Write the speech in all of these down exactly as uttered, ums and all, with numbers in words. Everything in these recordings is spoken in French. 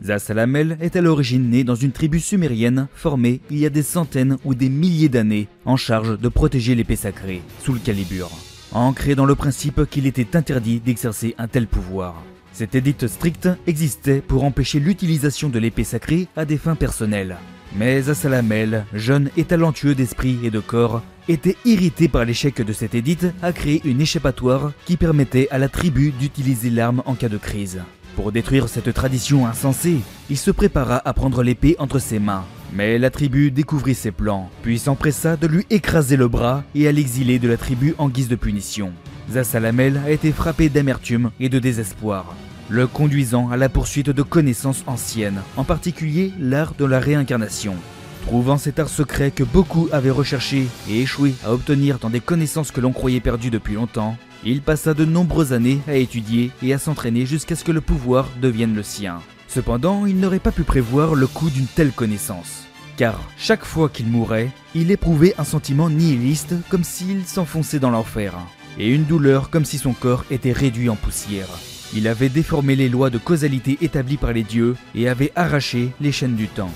Zasalamel est à l'origine né dans une tribu sumérienne formée il y a des centaines ou des milliers d'années en charge de protéger l'épée sacrée, Soul Calibur, ancré dans le principe qu'il était interdit d'exercer un tel pouvoir. Cet édit strict existait pour empêcher l'utilisation de l'épée sacrée à des fins personnelles. Mais Zasalamel, jeune et talentueux d'esprit et de corps, était irrité par l'échec de cet édit à créer une échappatoire qui permettait à la tribu d'utiliser l'arme en cas de crise. Pour détruire cette tradition insensée, il se prépara à prendre l'épée entre ses mains. Mais la tribu découvrit ses plans, puis s'empressa de lui écraser le bras et à l'exiler de la tribu en guise de punition. Zasalamel a été frappé d'amertume et de désespoir, le conduisant à la poursuite de connaissances anciennes, en particulier l'art de la réincarnation. Trouvant cet art secret que beaucoup avaient recherché et échoué à obtenir dans des connaissances que l'on croyait perdues depuis longtemps, il passa de nombreuses années à étudier et à s'entraîner jusqu'à ce que le pouvoir devienne le sien. Cependant, il n'aurait pas pu prévoir le coût d'une telle connaissance, car chaque fois qu'il mourait, il éprouvait un sentiment nihiliste comme s'il s'enfonçait dans l'enfer, et une douleur comme si son corps était réduit en poussière. Il avait déformé les lois de causalité établies par les dieux et avait arraché les chaînes du temps.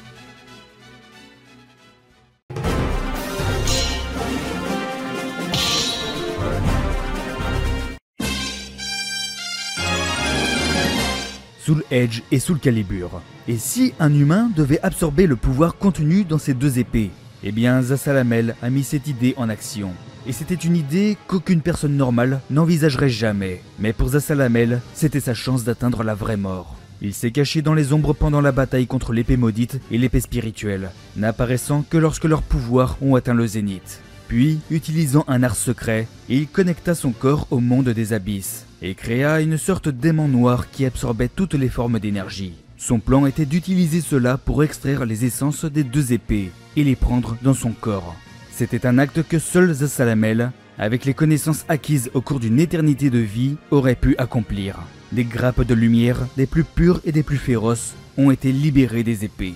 Soul Edge et Soul Calibur. Et si un humain devait absorber le pouvoir contenu dans ces deux épées? Eh bien, Zasalamel a mis cette idée en action. Et c'était une idée qu'aucune personne normale n'envisagerait jamais. Mais pour Zasalamel, c'était sa chance d'atteindre la vraie mort. Il s'est caché dans les ombres pendant la bataille contre l'épée maudite et l'épée spirituelle, n'apparaissant que lorsque leurs pouvoirs ont atteint le zénith. Puis, utilisant un art secret, il connecta son corps au monde des abysses et créa une sorte d'aimant noir qui absorbait toutes les formes d'énergie. Son plan était d'utiliser cela pour extraire les essences des deux épées et les prendre dans son corps. C'était un acte que seul Zasalamel, avec les connaissances acquises au cours d'une éternité de vie, aurait pu accomplir. Des grappes de lumière, des plus pures et des plus féroces, ont été libérées des épées.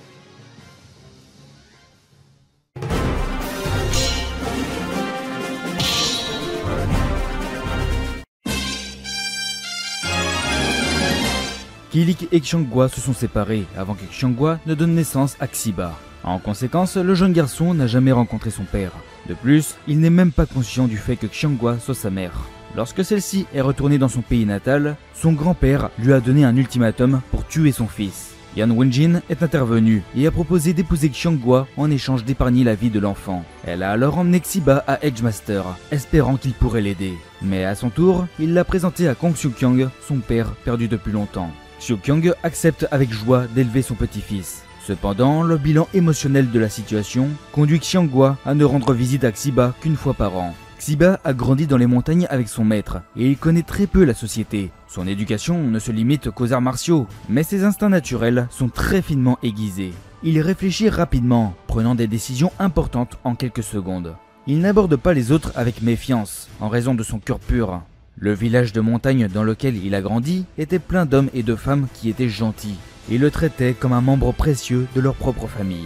Kilik et Xianghua se sont séparés avant que Xianghua ne donne naissance à Xiba. En conséquence, le jeune garçon n'a jamais rencontré son père. De plus, il n'est même pas conscient du fait que Xianghua soit sa mère. Lorsque celle-ci est retournée dans son pays natal, son grand-père lui a donné un ultimatum pour tuer son fils. Yan Wenjin est intervenue et a proposé d'épouser Xianghua en échange d'épargner la vie de l'enfant. Elle a alors emmené Xiba à Edgemaster, espérant qu'il pourrait l'aider. Mais à son tour, il l'a présenté à Kong Xiuqiang, son père perdu depuis longtemps. Xiuqiang accepte avec joie d'élever son petit-fils. Cependant, le bilan émotionnel de la situation conduit Xianghua à ne rendre visite à Xiba qu'une fois par an. Xiba a grandi dans les montagnes avec son maître et il connaît très peu la société. Son éducation ne se limite qu'aux arts martiaux, mais ses instincts naturels sont très finement aiguisés. Il réfléchit rapidement, prenant des décisions importantes en quelques secondes. Il n'aborde pas les autres avec méfiance, en raison de son cœur pur. Le village de montagne dans lequel il a grandi était plein d'hommes et de femmes qui étaient gentils et le traitaient comme un membre précieux de leur propre famille.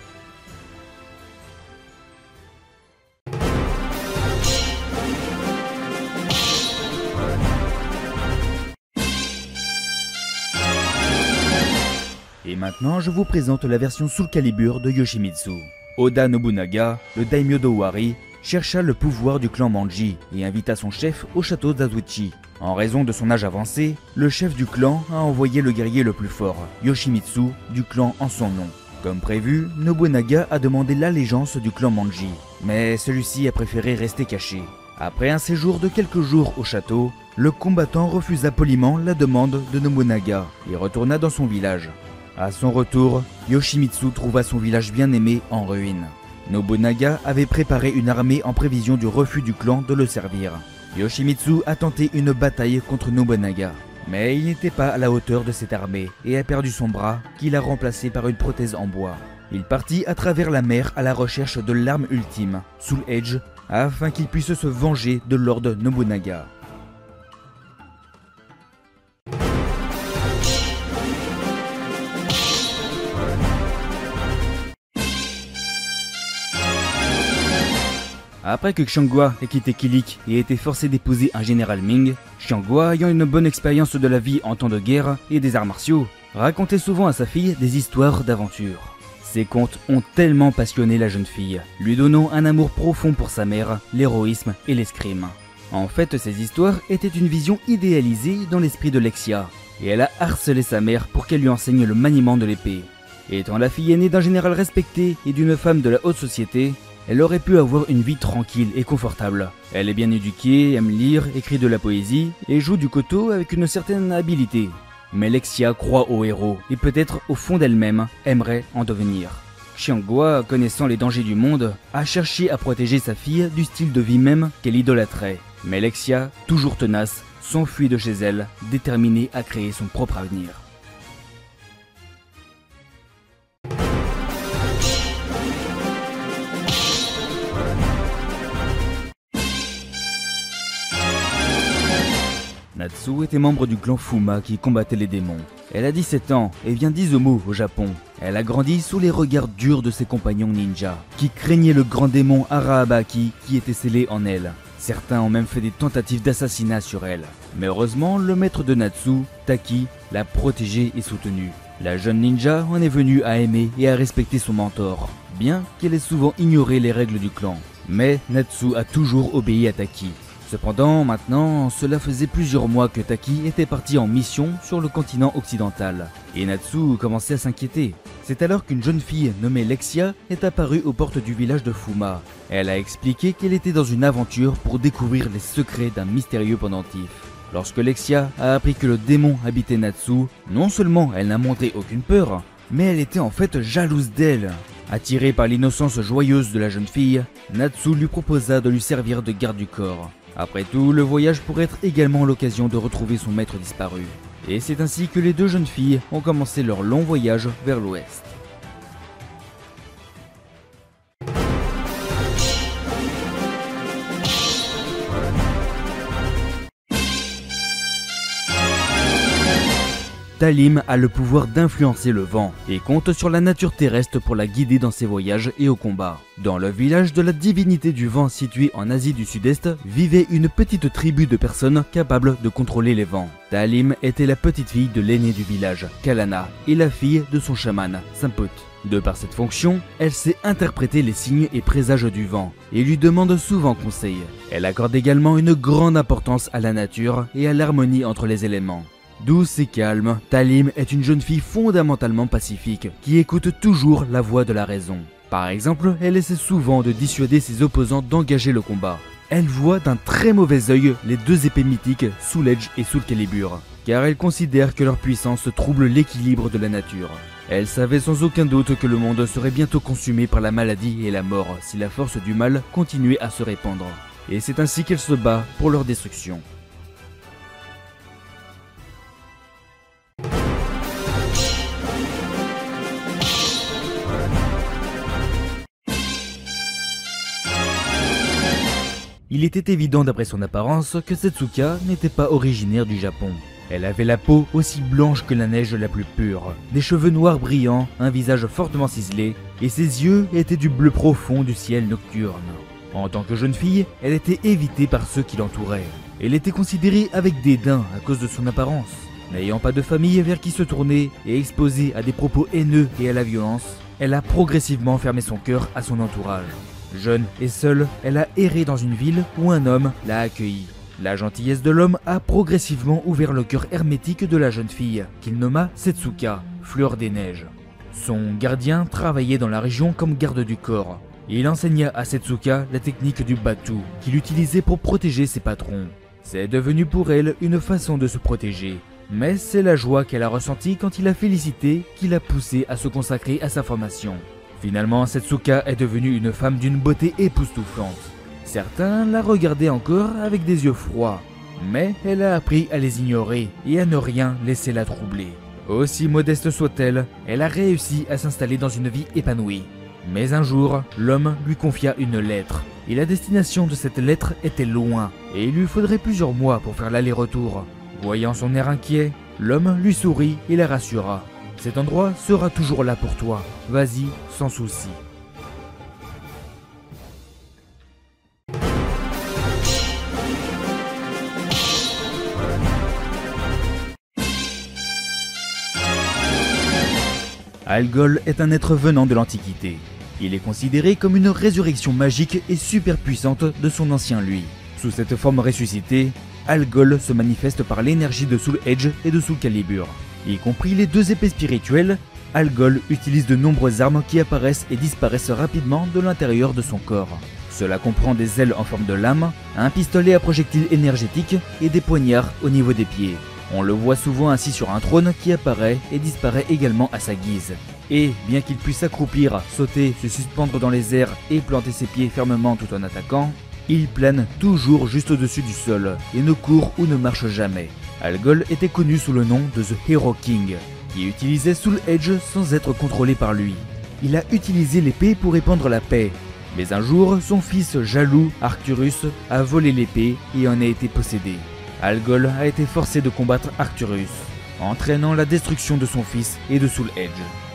Et maintenant, je vous présente la version Soul Calibur de Yoshimitsu. Oda Nobunaga, le daimyo d'Owari, chercha le pouvoir du clan Manji et invita son chef au château d'Azuchi. En raison de son âge avancé, le chef du clan a envoyé le guerrier le plus fort, Yoshimitsu, du clan en son nom. Comme prévu, Nobunaga a demandé l'allégeance du clan Manji, mais celui-ci a préféré rester caché. Après un séjour de quelques jours au château, le combattant refusa poliment la demande de Nobunaga et retourna dans son village. À son retour, Yoshimitsu trouva son village bien-aimé en ruine. Nobunaga avait préparé une armée en prévision du refus du clan de le servir. Yoshimitsu a tenté une bataille contre Nobunaga, mais il n'était pas à la hauteur de cette armée et a perdu son bras qu'il a remplacé par une prothèse en bois. Il partit à travers la mer à la recherche de l'arme ultime, Soul Edge, afin qu'il puisse se venger de Lord Nobunaga. Après que Xianghua ait quitté Kilik et été forcé d'épouser un général Ming, Xianghua ayant une bonne expérience de la vie en temps de guerre et des arts martiaux, racontait souvent à sa fille des histoires d'aventure. Ces contes ont tellement passionné la jeune fille, lui donnant un amour profond pour sa mère, l'héroïsme et l'escrime. En fait, ces histoires étaient une vision idéalisée dans l'esprit de Lexia, et elle a harcelé sa mère pour qu'elle lui enseigne le maniement de l'épée. Étant la fille aînée d'un général respecté et d'une femme de la haute société, elle aurait pu avoir une vie tranquille et confortable. Elle est bien éduquée, aime lire, écrit de la poésie et joue du koto avec une certaine habileté. Mais Lexia croit au héros et peut-être au fond d'elle-même aimerait en devenir. Xianghua, connaissant les dangers du monde, a cherché à protéger sa fille du style de vie même qu'elle idolâtrait. Mais Lexia, toujours tenace, s'enfuit de chez elle, déterminée à créer son propre avenir. Natsu était membre du clan Fuma qui combattait les démons. Elle a dix-sept ans et vient d'Izumo au Japon. Elle a grandi sous les regards durs de ses compagnons ninja, qui craignaient le grand démon Arahabaki qui était scellé en elle. Certains ont même fait des tentatives d'assassinat sur elle. Mais heureusement, le maître de Natsu, Taki, l'a protégée et soutenue. La jeune ninja en est venue à aimer et à respecter son mentor, bien qu'elle ait souvent ignoré les règles du clan. Mais Natsu a toujours obéi à Taki. Cependant, maintenant, cela faisait plusieurs mois que Taki était parti en mission sur le continent occidental, et Natsu commençait à s'inquiéter. C'est alors qu'une jeune fille nommée Lexia est apparue aux portes du village de Fuma. Elle a expliqué qu'elle était dans une aventure pour découvrir les secrets d'un mystérieux pendentif. Lorsque Lexia a appris que le démon habitait Natsu, non seulement elle n'a montré aucune peur, mais elle était en fait jalouse d'elle. Attirée par l'innocence joyeuse de la jeune fille, Natsu lui proposa de lui servir de garde du corps. Après tout, le voyage pourrait être également l'occasion de retrouver son maître disparu. Et c'est ainsi que les deux jeunes filles ont commencé leur long voyage vers l'ouest. Talim a le pouvoir d'influencer le vent et compte sur la nature terrestre pour la guider dans ses voyages et au combat. Dans le village de la divinité du vent situé en Asie du Sud-Est, vivait une petite tribu de personnes capables de contrôler les vents. Talim était la petite fille de l'aîné du village, Kalana, et la fille de son chaman, Simput. De par cette fonction, elle sait interpréter les signes et présages du vent et lui demande souvent conseil. Elle accorde également une grande importance à la nature et à l'harmonie entre les éléments. Douce et calme, Talim est une jeune fille fondamentalement pacifique qui écoute toujours la voix de la raison. Par exemple, elle essaie souvent de dissuader ses opposants d'engager le combat. Elle voit d'un très mauvais œil les deux épées mythiques Soul Edge et Soul Calibur, car elle considère que leur puissance trouble l'équilibre de la nature. Elle savait sans aucun doute que le monde serait bientôt consumé par la maladie et la mort si la force du mal continuait à se répandre. Et c'est ainsi qu'elle se bat pour leur destruction. Il était évident d'après son apparence que Setsuka n'était pas originaire du Japon. Elle avait la peau aussi blanche que la neige la plus pure, des cheveux noirs brillants, un visage fortement ciselé, et ses yeux étaient du bleu profond du ciel nocturne. En tant que jeune fille, elle était évitée par ceux qui l'entouraient. Elle était considérée avec dédain à cause de son apparence. N'ayant pas de famille vers qui se tourner et exposée à des propos haineux et à la violence, elle a progressivement fermé son cœur à son entourage. Jeune et seule, elle a erré dans une ville où un homme l'a accueillie. La gentillesse de l'homme a progressivement ouvert le cœur hermétique de la jeune fille, qu'il nomma Setsuka, fleur des neiges. Son gardien travaillait dans la région comme garde du corps. Il enseigna à Setsuka la technique du Batu, qu'il utilisait pour protéger ses patrons. C'est devenu pour elle une façon de se protéger. Mais c'est la joie qu'elle a ressentie quand il l'a félicité qui l'a poussée à se consacrer à sa formation. Finalement, Setsuka est devenue une femme d'une beauté époustouflante. Certains la regardaient encore avec des yeux froids, mais elle a appris à les ignorer et à ne rien laisser la troubler. Aussi modeste soit-elle, elle a réussi à s'installer dans une vie épanouie. Mais un jour, l'homme lui confia une lettre, et la destination de cette lettre était loin, et il lui faudrait plusieurs mois pour faire l'aller-retour. Voyant son air inquiet, l'homme lui sourit et la rassura. Cet endroit sera toujours là pour toi, vas-y sans souci. Algol est un être venant de l'Antiquité. Il est considéré comme une résurrection magique et super puissante de son ancien lui. Sous cette forme ressuscitée, Algol se manifeste par l'énergie de Soul Edge et de Soul Calibur. Y compris les deux épées spirituelles, Algol utilise de nombreuses armes qui apparaissent et disparaissent rapidement de l'intérieur de son corps. Cela comprend des ailes en forme de lame, un pistolet à projectiles énergétiques et des poignards au niveau des pieds. On le voit souvent assis sur un trône qui apparaît et disparaît également à sa guise. Et bien qu'il puisse s'accroupir, sauter, se suspendre dans les airs et planter ses pieds fermement tout en attaquant, il plane toujours juste au-dessus du sol et ne court ou ne marche jamais. Algol était connu sous le nom de The Hero King, qui utilisait Soul Edge sans être contrôlé par lui. Il a utilisé l'épée pour répandre la paix, mais un jour, son fils jaloux, Arcturus, a volé l'épée et en a été possédé. Algol a été forcé de combattre Arcturus, entraînant la destruction de son fils et de Soul Edge.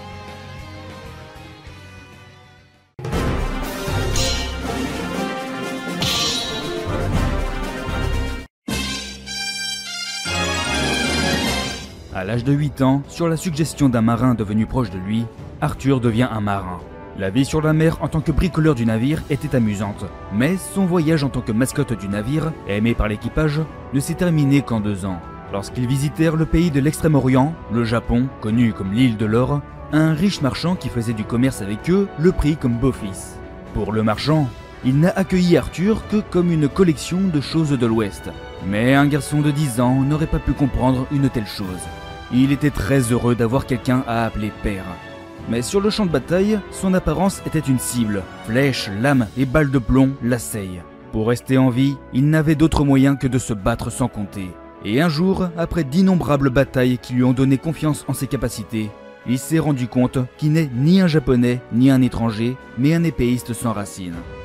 À l'âge de huit ans, sur la suggestion d'un marin devenu proche de lui, Arthur devient un marin. La vie sur la mer en tant que bricoleur du navire était amusante, mais son voyage en tant que mascotte du navire, aimé par l'équipage, ne s'est terminé qu'en deux ans. Lorsqu'ils visitèrent le pays de l'Extrême-Orient, le Japon, connu comme l'île de l'or, un riche marchand qui faisait du commerce avec eux le prit comme beau-fils. Pour le marchand, il n'a accueilli Arthur que comme une collection de choses de l'Ouest. Mais un garçon de dix ans n'aurait pas pu comprendre une telle chose. Il était très heureux d'avoir quelqu'un à appeler père. Mais sur le champ de bataille, son apparence était une cible. Flèches, lames et balles de plomb l'assaillent. Pour rester en vie, il n'avait d'autre moyen que de se battre sans compter. Et un jour, après d'innombrables batailles qui lui ont donné confiance en ses capacités, il s'est rendu compte qu'il n'est ni un japonais ni un étranger, mais un épéiste sans racines.